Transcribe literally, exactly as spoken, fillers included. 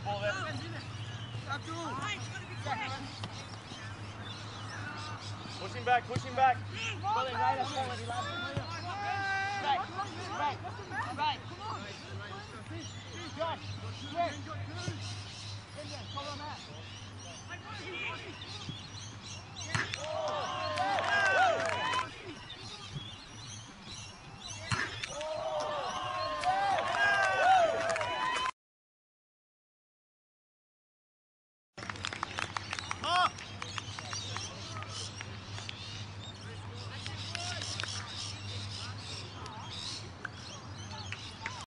Ball there. Push him back, push him back. Well, then, right up there, let me last one. Right, right, right. Josh, quick. In there, cover him out.